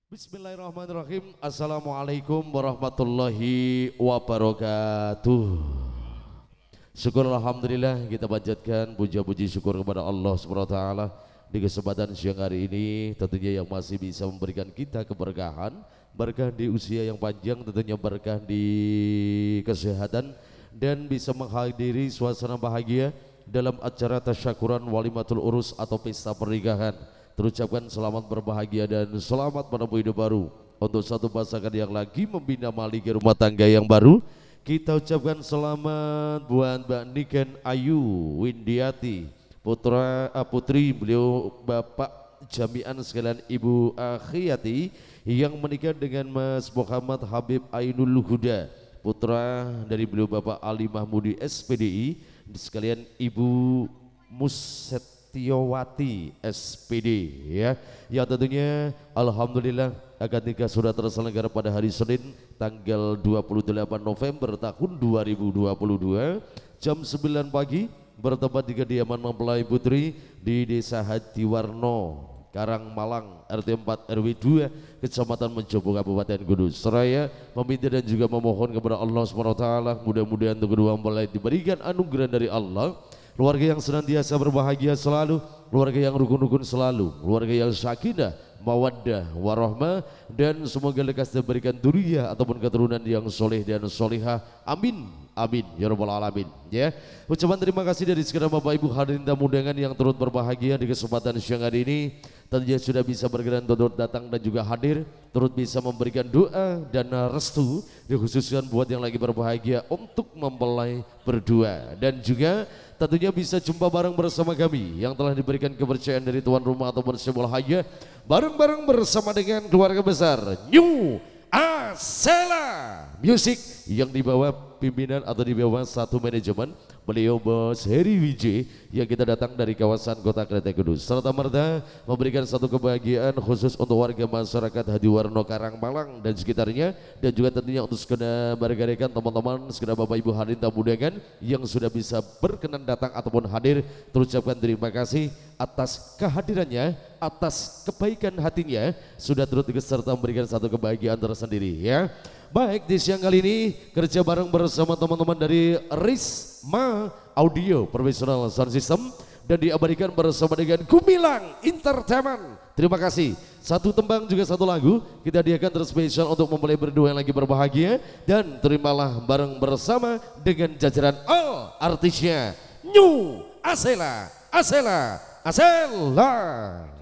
Bismillahirrahmanirrahim. Assalamualaikum warahmatullahi wabarakatuh. Syukur alhamdulillah kita panjatkan puja-puji syukur kepada Allah Subhanahu wa taala di kesempatan siang hari ini, tentunya yang masih bisa memberikan kita keberkahan, berkah di usia yang panjang, tentunya berkah di kesehatan dan bisa menghadiri suasana bahagia dalam acara tasyakuran walimatul urus atau pesta pernikahan. Terucapkan selamat berbahagia dan selamat menempuh hidup baru untuk satu pasangan yang lagi membina maliki rumah tangga yang baru. Kita ucapkan selamat buat Mbak Niken Ayu Windiati putri beliau Bapak Jami'an sekalian Ibu Akhiyati yang menikah dengan Mas Muhammad Habib Ainul Huda, putra dari beliau Bapak Ali Mahmudi SPDI sekalian Ibu Musettiowati SPD ya tentunya alhamdulillah akad nikah sudah terselenggara pada hari Senin tanggal 28 November tahun 2022 jam 9 pagi bertempat di kediaman mempelai putri di Desa Hadiwarno Karang Malang RT 4 RW 2 Kecamatan Menjobo Kabupaten Kudus. Seraya meminta dan juga memohon kepada Allah SWT mudah-mudahan untuk kedua mempelai diberikan anugerah dari Allah, keluarga yang senantiasa berbahagia selalu, keluarga yang rukun-rukun selalu, keluarga yang sakinah, mawaddah, warahmah, dan semoga lekas diberikan duriyah ataupun keturunan yang soleh dan solihah. Amin, amin, ya rabbal alamin. Ya, ucapan terima kasih dari segenap Bapak Ibu hadirin tamu undangan yang turut berbahagia di kesempatan siang hari ini. Tentunya sudah bisa berkenan turut datang dan juga hadir, turut bisa memberikan doa dan restu dikhususkan buat yang lagi berbahagia untuk mempelai berdua, dan juga tentunya bisa jumpa bareng bersama kami yang telah diberikan kepercayaan dari tuan rumah ataupun sebuah hajah bareng-bareng bersama dengan keluarga besar New Asela Music yang dibawa pimpinan atau di bawah satu manajemen beliau Bos Heri Wijay yang kita datang dari kawasan Kota Kletek Kudus, serta merta memberikan satu kebahagiaan khusus untuk warga masyarakat Hadiwarno Karang Malang dan sekitarnya, dan juga tentunya untuk segenap rekan-rekan teman-teman segenap Bapak Ibu hadirin tamu undangan yang sudah bisa berkenan datang ataupun hadir. Terucapkan terima kasih atas kehadirannya, atas kebaikan hatinya sudah turut serta memberikan satu kebahagiaan tersendiri ya. Baik, di siang kali ini kerja bareng bersama teman-teman dari Risma Audio Professional Sound System dan diabadikan bersama dengan Gumilang Entertainment. Terima kasih. Satu tembang juga satu lagu kita hadiahkan terspesial untuk mempelai berdua yang lagi berbahagia, dan terimalah bareng bersama dengan jajaran all artisnya New Asela.